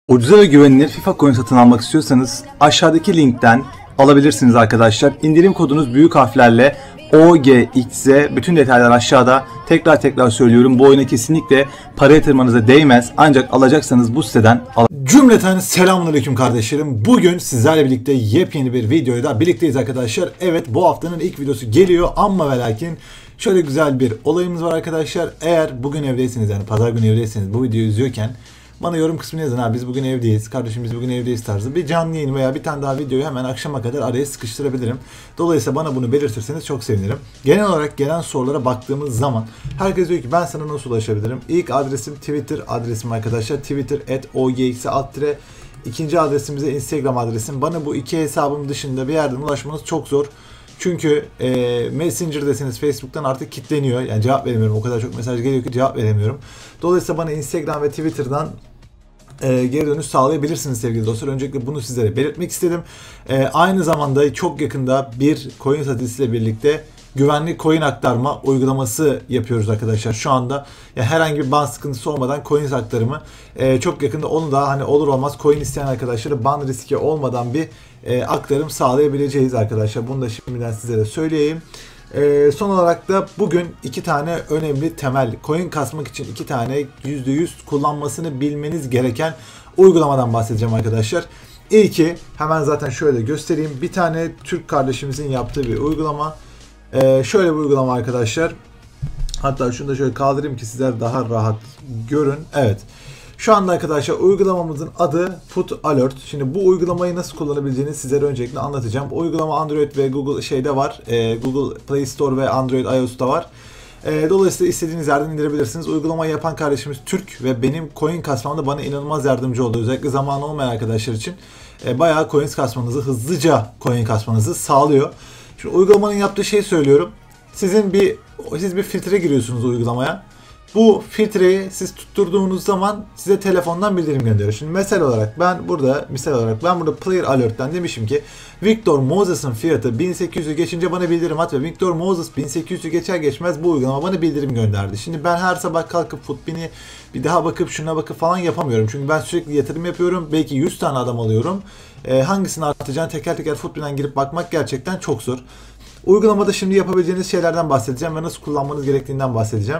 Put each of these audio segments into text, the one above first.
Ucuza ve güvenilir FIFA coin satın almak istiyorsanız aşağıdaki linkten alabilirsiniz arkadaşlar. İndirim kodunuz büyük harflerle OGXZ. Bütün detaylar aşağıda. Tekrar söylüyorum, bu oyuna kesinlikle para yatırmanıza değmez. Ancak alacaksanız bu siteden Cümleten selamünaleyküm kardeşlerim. Bugün sizlerle birlikte yepyeni bir videoyla birlikteyiz arkadaşlar. Evet, bu haftanın ilk videosu geliyor ama ve lakin şöyle güzel bir olayımız var arkadaşlar. Eğer bugün evdeyseniz, yani pazar günü evdeyseniz, bu videoyu izliyorken bana yorum kısmına yazın, abi biz bugün evdeyiz, kardeşim biz bugün evdeyiz tarzı bir canlı yayın veya bir tane daha videoyu hemen akşama kadar araya sıkıştırabilirim. Dolayısıyla bana bunu belirtirseniz çok sevinirim. Genel olarak gelen sorulara baktığımız zaman herkes diyor ki ben sana nasıl ulaşabilirim? İlk adresim Twitter adresim arkadaşlar. Twitter@ogx_. İkinci adresimize Instagram adresim. Bana bu iki hesabım dışında bir yerden ulaşmanız çok zor. Çünkü Messenger'desiniz, Facebook'tan artık kilitleniyor. Yani cevap veremiyorum. O kadar çok mesaj geliyor ki cevap veremiyorum. Dolayısıyla bana Instagram ve Twitter'dan geri dönüş sağlayabilirsiniz sevgili dostlar. Öncelikle bunu sizlere belirtmek istedim. Aynı zamanda çok yakında bir coin satıcısıyla birlikte güvenli coin aktarma uygulaması yapıyoruz arkadaşlar şu anda. Yani herhangi bir ban sıkıntısı olmadan coin aktarımı çok yakında, onu da hani olur olmaz coin isteyen arkadaşlara ban riski olmadan bir aktarım sağlayabileceğiz arkadaşlar. Bunu da şimdiden size de söyleyeyim. Son olarak da bugün iki tane önemli temel coin kasmak için iki tane %100 kullanmasını bilmeniz gereken uygulamadan bahsedeceğim arkadaşlar. İlki hemen zaten şöyle göstereyim. Bir tane Türk kardeşimizin yaptığı bir uygulama. Şöyle bir uygulama arkadaşlar. Hatta şunu da şöyle kaldırayım ki sizler daha rahat görün. Evet. Şu anda arkadaşlar uygulamamızın adı Put Alert. Şimdi bu uygulamayı nasıl kullanabileceğini sizlere öncelikle anlatacağım. Bu uygulama Android ve Google şeyde var. Google Play Store ve Android iOS'ta var. Dolayısıyla istediğiniz yerden indirebilirsiniz. Uygulamayı yapan kardeşimiz Türk ve benim coin kasmamda bana inanılmaz yardımcı oldu. Özellikle zamanı olmayan arkadaşlar için bayağı coin kasmanızı, hızlıca coin kasmanızı sağlıyor. Şimdi uygulamanın yaptığı şeyi söylüyorum. Siz bir filtre giriyorsunuz uygulamaya. Bu filtreyi siz tutturduğunuz zaman size telefondan bildirim gönderiyor. Şimdi misal olarak ben burada Player Alert'ten demişim ki Victor Moses'ın fiyatı 1800'ü geçince bana bildirim at ve Victor Moses 1800'ü geçer geçmez bu uygulama bana bildirim gönderdi. Şimdi ben her sabah kalkıp Footbin'i bir daha bakıp şuna bakıp falan yapamıyorum. Çünkü ben sürekli yatırım yapıyorum. Belki 100 tane adam alıyorum. Hangisini artacağını teker teker Footbin'den girip bakmak gerçekten çok zor. Uygulamada şimdi yapabileceğiniz şeylerden bahsedeceğim ve nasıl kullanmanız gerektiğinden bahsedeceğim.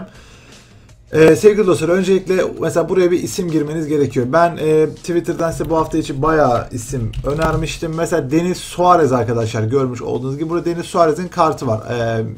Sevgili dostlar, öncelikle mesela buraya bir isim girmeniz gerekiyor. Ben Twitter'dan size bu hafta için bayağı isim önermiştim. Mesela Denis Suarez arkadaşlar, görmüş olduğunuz gibi burada Denis Suarez'in kartı var.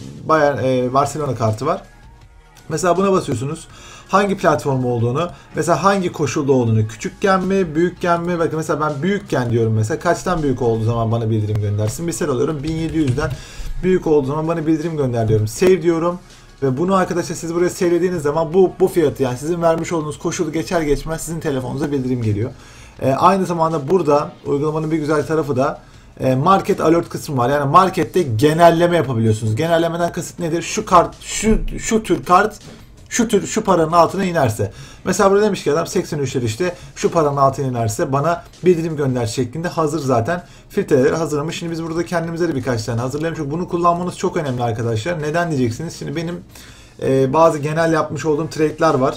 Barcelona kartı var. Mesela buna basıyorsunuz. Hangi platform olduğunu, mesela hangi koşulda olduğunu, küçükken mi, büyükken mi? Bakın mesela ben büyükken diyorum mesela. Kaçtan büyük olduğu zaman bana bildirim göndersin. Misal alıyorum 1700'den büyük olduğu zaman bana bildirim gönder diyorum. Save diyorum. Ve bunu arkadaşlar siz buraya seyrediğiniz zaman bu fiyatı, yani sizin vermiş olduğunuz koşulu geçer geçmez sizin telefonunuza bildirim geliyor. Aynı zamanda burada uygulamanın bir güzel tarafı da market alert kısmı var. Yani markette genelleme yapabiliyorsunuz. Genellemeden kasıt nedir? Şu kart, şu tür kart şu paranın altına inerse. Mesela burada demiş ki adam 83 lira, işte şu paranın altına inerse bana bildirim gönder şeklinde hazır zaten filtreleri hazırlamış. Şimdi biz burada kendimize de birkaç tane hazırlayalım. Çünkü bunu kullanmanız çok önemli arkadaşlar. Neden diyeceksiniz? Şimdi benim bazı genel yapmış olduğum trade'ler var.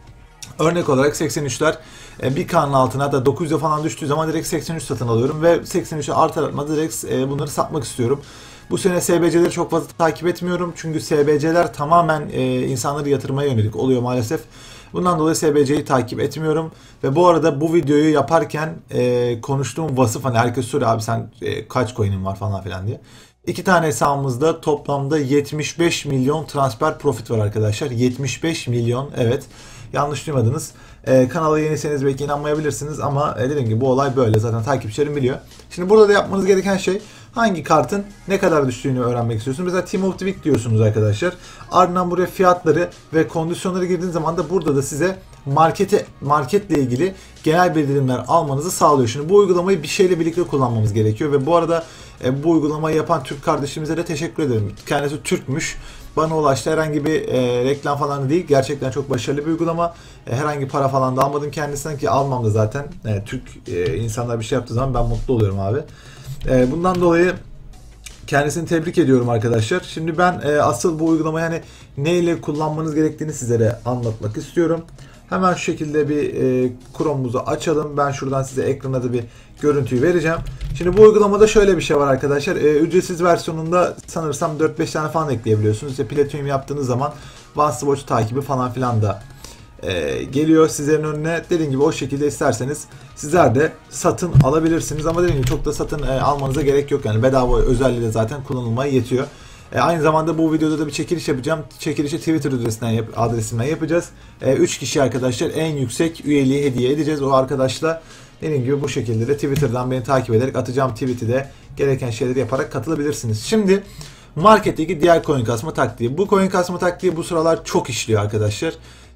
Örnek olarak 83'ler bir kanın altına, hatta 900'e falan düştüğü zaman direkt 83 satın alıyorum ve 83'e artar artmaz direkt bunları satmak istiyorum. Bu sene SBC'leri çok fazla takip etmiyorum. Çünkü SBC'ler tamamen insanları yatırmaya yönelik oluyor maalesef. Bundan dolayı SBC'yi takip etmiyorum. Ve bu arada bu videoyu yaparken konuştuğum vasıf, hani herkes soruyor abi sen kaç coin'in var falan filan diye. İki tane hesabımızda toplamda 75 milyon transfer profit var arkadaşlar. 75 milyon, evet. Yanlış duymadınız. Kanala yeniyseniz belki inanmayabilirsiniz ama dediğim gibi bu olay böyle. Zaten takipçilerim biliyor. Şimdi burada da yapmanız gereken şey, hangi kartın ne kadar düştüğünü öğrenmek istiyorsunuz. Mesela Team of the Week diyorsunuz arkadaşlar. Ardından buraya fiyatları ve kondisyonları girdiğiniz zaman da burada da size marketle ilgili genel bildirimler almanızı sağlıyor. Şimdi bu uygulamayı bir şeyle birlikte kullanmamız gerekiyor ve bu arada bu uygulamayı yapan Türk kardeşimize de teşekkür ederim. Kendisi Türkmüş. Bana ulaştı. Herhangi bir reklam falan değil. Gerçekten çok başarılı bir uygulama. Herhangi para falan da almadım kendisinden, ki almam da zaten. Türk insanlar bir şey yaptığı zaman ben mutlu oluyorum abi. Bundan dolayı kendisini tebrik ediyorum arkadaşlar. Şimdi ben asıl bu uygulamayı hani neyle kullanmanız gerektiğini sizlere anlatmak istiyorum. Hemen şu şekilde bir Chrome'umuzu açalım. Ben şuradan size ekrana da bir görüntüyü vereceğim. Şimdi bu uygulamada şöyle bir şey var arkadaşlar. Ücretsiz versiyonunda sanırsam 4-5 tane falan ekleyebiliyorsunuz. İşte Platinum yaptığınız zaman OneSwatch takibi falan filan da geliyor sizlerin önüne. Dediğim gibi o şekilde isterseniz sizler de satın alabilirsiniz. Ama dediğim gibi çok da satın almanıza gerek yok. Yani bedava özelliği de zaten kullanılmaya yetiyor. Aynı zamanda bu videoda da bir çekiliş yapacağım. Çekilişi Twitter adresimden yapacağız. 3 kişi arkadaşlar en yüksek üyeliği hediye edeceğiz. O arkadaşla dediğim gibi bu şekilde de Twitter'dan beni takip ederek atacağım tweet'i de gereken şeyleri yaparak katılabilirsiniz. Şimdi marketteki diğer coin kasma taktiği. Bu coin kasma taktiği bu sıralar çok işliyor arkadaşlar.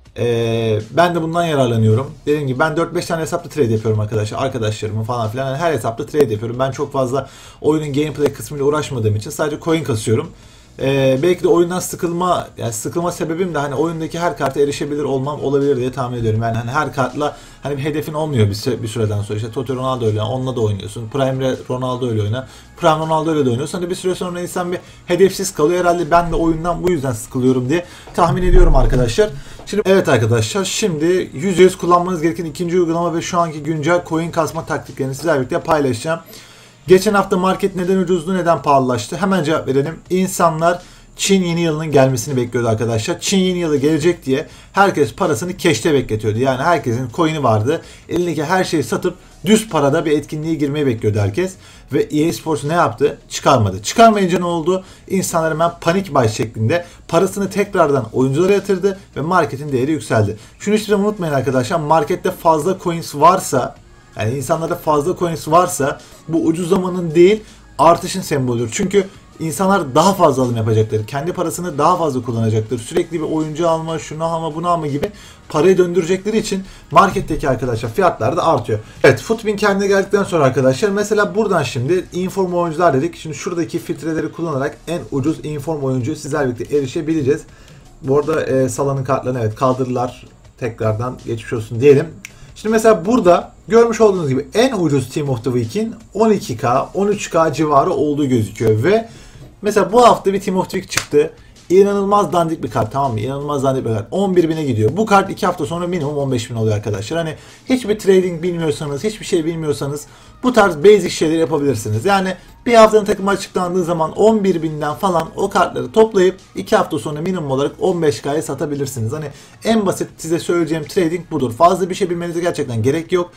Ben de bundan yararlanıyorum. Dediğim gibi ben 4-5 tane hesapta trade yapıyorum arkadaşlar. Arkadaşlarımın falan filan. Yani her hesapta trade yapıyorum. Ben çok fazla oyunun gameplay kısmıyla uğraşmadığım için sadece coin kasıyorum. Belki de oyundan sıkılma sebebim de hani oyundaki her karta erişebilir olmam olabilir diye tahmin ediyorum. Yani hani her kartla hani bir hedefin olmuyor bir süreden sonra. İşte Totti Ronaldo öyle, onunla da oynuyorsun. Prime Ronaldo öyle oyna. Prime Ronaldo öyle de oynuyorsun. Hani bir süre sonra insan bir hedefsiz kalıyor. Herhalde ben de oyundan bu yüzden sıkılıyorum diye tahmin ediyorum arkadaşlar. Şimdi evet arkadaşlar, şimdi %100 kullanmanız gereken ikinci uygulama ve şu anki güncel coin kasma taktiklerini sizlerle birlikte paylaşacağım. Geçen hafta market neden ucuzdu, neden pahalılaştı? Hemen cevap verelim. İnsanlar Çin yeni yılının gelmesini bekliyordu arkadaşlar. Çin yeni yılı gelecek diye herkes parasını keşte bekletiyordu. Yani herkesin coin'i vardı. Elindeki her şeyi satıp düz parada bir etkinliğe girmeyi bekliyordu herkes. Ve EA Sports ne yaptı? Çıkarmadı. Çıkarmayınca ne oldu? İnsanlar hemen panik buy şeklinde parasını tekrardan oyunculara yatırdı ve marketin değeri yükseldi. Şunu hiç unutmayın arkadaşlar. Markette fazla coins varsa, yani insanlarda fazla coins varsa bu ucuzlamanın değil artışın sembolüdür. Çünkü insanlar daha fazla alım yapacaktır. Kendi parasını daha fazla kullanacaktır. Sürekli bir oyuncu alma, şunu alma, bunu alma gibi parayı döndürecekleri için marketteki arkadaşlar fiyatlar da artıyor. Evet, Footbin kendine geldikten sonra arkadaşlar mesela buradan şimdi inform oyuncular dedik. Şimdi şuradaki filtreleri kullanarak en ucuz inform oyuncuyu sizlerle birlikte erişebileceğiz. Bu arada Salah'ın kartlarını evet kaldırdılar. Tekrardan geçmiş olsun diyelim. Şimdi mesela burada görmüş olduğunuz gibi en ucuz Team of the Week'in 12K, 13K civarı olduğu gözüküyor ve mesela bu hafta bir Team of the Week çıktı. İnanılmaz dandik bir kart, tamam mı? İnanılmaz dandik bir kart. 11.000'e gidiyor. Bu kart 2 hafta sonra minimum 15.000 oluyor arkadaşlar. Hani hiçbir trading bilmiyorsanız, hiçbir şey bilmiyorsanız bu tarz basic şeyleri yapabilirsiniz. Yani bir haftanın takımı açıklandığı zaman 11.000'den falan o kartları toplayıp 2 hafta sonra minimum olarak 15K'ya satabilirsiniz. Hani en basit size söyleyeceğim trading budur. Fazla bir şey bilmenize gerçekten gerek yok.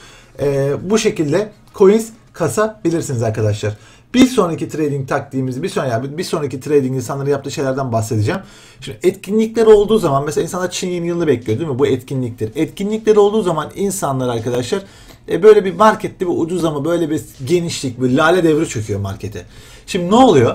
Bu şekilde coins kasabilirsiniz arkadaşlar. Bir sonraki trading taktiğimizi, bir sonraki trading insanların yaptığı şeylerden bahsedeceğim. Şimdi etkinlikler olduğu zaman mesela insanlar Çin yeni yılını bekliyor değil mi? Bu etkinliktir. Etkinlikler olduğu zaman insanlar arkadaşlar böyle bir markette bir ucuzlama, böyle bir genişlik, bir lale devri çöküyor markete. Şimdi ne oluyor?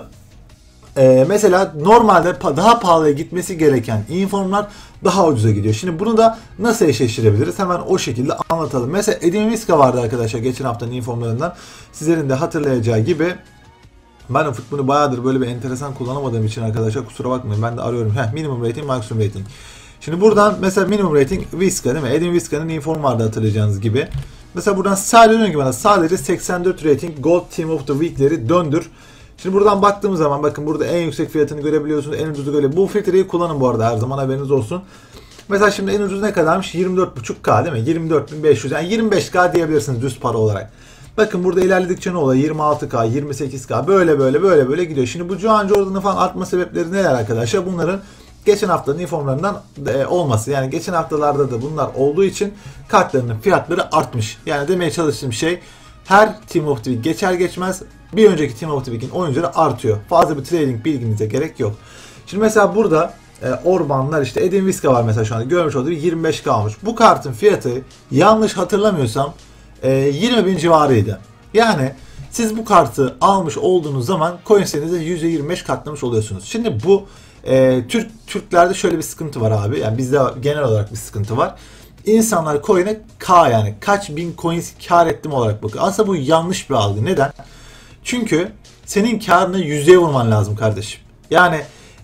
Mesela normalde daha pahalıya gitmesi gereken informlar daha ucuza gidiyor. Şimdi bunu da nasıl eşleştirebiliriz? Hemen o şekilde anlatalım. Mesela Edin Visca vardı arkadaşlar geçen haftanın informlarından. Sizlerin de hatırlayacağı gibi. Ben o futbolu bayağıdır böyle bir enteresan kullanamadığım için arkadaşlar kusura bakmayın. Ben de arıyorum. Minimum rating, maksimum rating. Şimdi buradan mesela minimum rating Visca değil mi? Edin Visca'nın inform vardı hatırlayacağınız gibi. Mesela buradan sadece 84 rating Gold Team of the Week'leri döndür. Şimdi buradan baktığımız zaman bakın burada en yüksek fiyatını görebiliyorsunuz. En ucuzu görebiliyorsunuz. Bu filtreyi kullanın bu arada, her zaman haberiniz olsun. Mesela şimdi en ucuz ne kadarmış? 24.5K değil mi? 24.500, yani 25K diyebilirsiniz düz para olarak. Bakın burada ilerledikçe ne oluyor? 26K, 28K böyle gidiyor. Şimdi bu Joan Jordan'ın falan artma sebepleri neler arkadaşlar? Bunların geçen haftanın informlarından olması. Yani geçen haftalarda da bunlar olduğu için kartlarının fiyatları artmış. Yani demeye çalıştığım şey, her Team of the Week geçer geçmez bir önceki Team of the Week'in oyuncuları artıyor. Fazla bir trading bilginize gerek yok. Şimdi mesela burada Orbanlar, işte Edin Visca var mesela şu anda görmüş olduğu 25K almış. Bu kartın fiyatı yanlış hatırlamıyorsam 20.000 civarıydı. Yani siz bu kartı almış olduğunuz zaman coins'lerinizi %25 katlamış oluyorsunuz. Şimdi bu Türklerde şöyle bir sıkıntı var abi. Yani bizde genel olarak bir sıkıntı var. İnsanlar coin'e K, yani kaç bin coins kar ettim olarak bakıyor. Aslında bu yanlış bir algı. Neden? Çünkü senin karını yüzeye vurman lazım kardeşim. Yani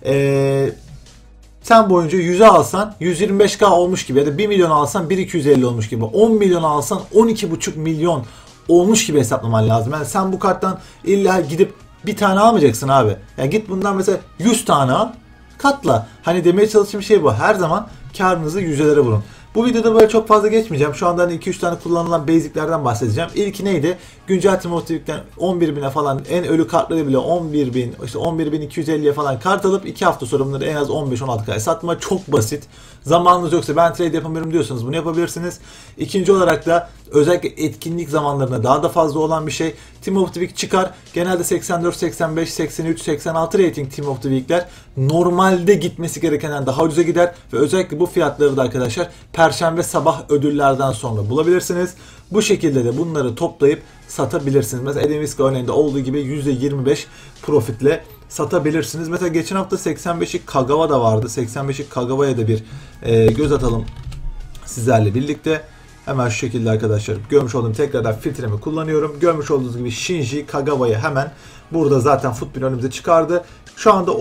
sen boyunca 100'e alsan 125K olmuş gibi, ya da 1 milyon alsan 1.250 olmuş gibi, 10 milyon alsan 12.5 milyon olmuş gibi hesaplaman lazım. Yani sen bu karttan illa gidip bir tane almayacaksın abi. Yani git bundan mesela 100 tane al, katla. Hani demeye çalıştığım şey bu. Her zaman karınızı yüzdelere vurun. Bu videoda böyle çok fazla geçmeyeceğim. Şu anda hani 2-3 tane kullanılan basic'lerden bahsedeceğim. İlki neydi? Güncel Team of the Week'ten 11.000'e falan en ölü kartları bile 11.000, işte 11.250'ye falan kart alıp 2 hafta sonra bunları en az 15-16K'ya satma. Çok basit. Zamanınız yoksa ben trade yapamıyorum diyorsanız bunu yapabilirsiniz. İkinci olarak da özellikle etkinlik zamanlarında daha da fazla olan bir şey. Team of the Week çıkar. Genelde 84, 85, 83, 86 rating Team of the Week'ler normalde gitmesi gerekenden daha ucuza gider ve özellikle bu fiyatları da arkadaşlar Perşembe sabah ödüllerden sonra bulabilirsiniz. Bu şekilde de bunları toplayıp satabilirsiniz. Mesela Eden Visca örneğinde olduğu gibi %25 profitle satabilirsiniz. Mesela geçen hafta 85'lik Kagawa da vardı. 85'lik Kagawa'ya da bir göz atalım sizlerle birlikte. Hemen şu şekilde arkadaşlar görmüş olduğum tekrardan filtremi kullanıyorum. Görmüş olduğunuz gibi Shinji Kagawa'yı hemen burada zaten Footbin önümüze çıkardı. Şu anda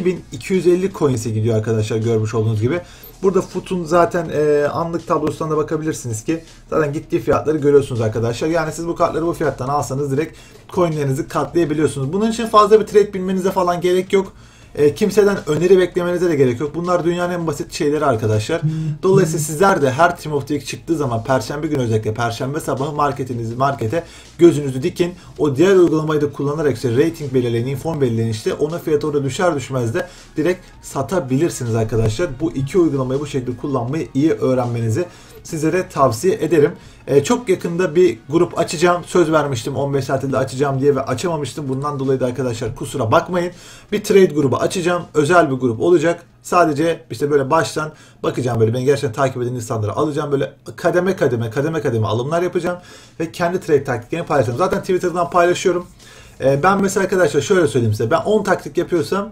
32.250 coins'e gidiyor arkadaşlar görmüş olduğunuz gibi. Burada Foot'un zaten anlık tablosundan da bakabilirsiniz ki zaten gittiği fiyatları görüyorsunuz arkadaşlar. Yani siz bu kartları bu fiyattan alsanız direkt coinlerinizi katlayabiliyorsunuz. Bunun için fazla bir trade bilmenize falan gerek yok. Kimseden öneri beklemenize de gerek yok. Bunlar dünyanın en basit şeyleri arkadaşlar. Dolayısıyla sizler de her Team of the Week çıktığı zaman Perşembe günü özellikle Perşembe sabahı markete gözünüzü dikin. O diğer uygulamayı da kullanarak işte rating belirleyin, inform belirleyin işte ona fiyat orada düşer düşmez de direkt satabilirsiniz arkadaşlar. Bu iki uygulamayı bu şekilde kullanmayı iyi öğrenmenizi sizlere tavsiye ederim. Çok yakında bir grup açacağım. Söz vermiştim 15 saatte açacağım diye ve açamamıştım. Bundan dolayı da arkadaşlar kusura bakmayın. Bir trade grubu açacağım. Özel bir grup olacak. Sadece işte böyle baştan bakacağım böyle beni gerçekten takip eden insanları alacağım. Böyle kademe kademe alımlar yapacağım. Ve kendi trade taktiklerini paylaşacağım. Zaten Twitter'dan paylaşıyorum. Ben mesela arkadaşlar şöyle söyleyeyim size. Ben 10 taktik yapıyorsam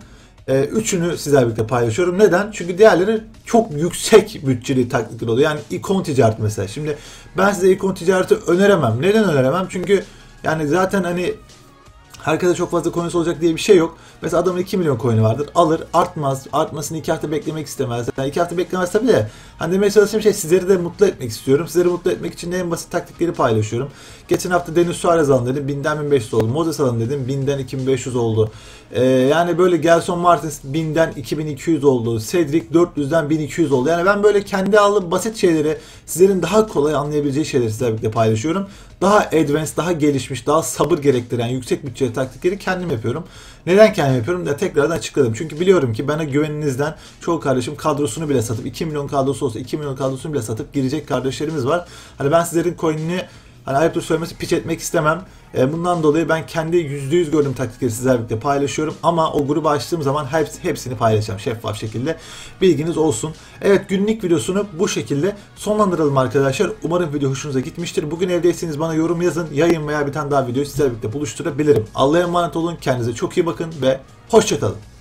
3'ünü sizlerle birlikte paylaşıyorum. Neden? Çünkü diğerleri çok yüksek bütçeli taktikler oluyor. Yani ikon ticareti mesela. Şimdi ben size ikon ticareti öneremem. Neden öneremem? Çünkü yani zaten hani herkese çok fazla coins olacak diye bir şey yok. Mesela adamın 2 milyon coin'i vardır. Alır, artmaz. Artmasını 2 hafta beklemek istemez. Yani 2 hafta beklemez tabii de. Hani demeye çalıştığım şey sizleri de mutlu etmek istiyorum. Sizleri mutlu etmek için de en basit taktikleri paylaşıyorum. Geçen hafta Deniz Suarez alın dedim. 1000'den 1500 oldu. Moses alın dedim. 1000'den 2500 oldu. Yani böyle Gelson Martins 1000'den 2200 oldu. Cedric 400'den 1200 oldu. Yani ben böyle kendi aldığım basit şeyleri sizlerin daha kolay anlayabileceği şeyleri sizlerle birlikte paylaşıyorum. Daha advanced, daha gelişmiş, daha sabır gerektiren yüksek bütçeli taktikleri kendim yapıyorum. Neden kendim yapıyorum? Da tekrardan açıkladım. Çünkü biliyorum ki bana güveninizden çoğu kardeşim kadrosunu bile satıp 2 milyon kadrosu olsa 2 milyon kadrosunu bile satıp girecek kardeşlerimiz var. Hani ben sizlerin coin'ini hani ayıptır söylemesi pitch etmek istemem. Bundan dolayı ben kendi %100 gördüğüm taktikleri sizlerle birlikte paylaşıyorum. Ama o grubu açtığım zaman hepsini paylaşacağım şeffaf şekilde. Bilginiz olsun. Evet günlük videosunu bu şekilde sonlandıralım arkadaşlar. Umarım video hoşunuza gitmiştir. Bugün evdeyseniz bana yorum yazın. Yayın veya bir tane daha videoyu sizlerle birlikte buluşturabilirim. Allah'a emanet olun. Kendinize çok iyi bakın ve hoşça kalın.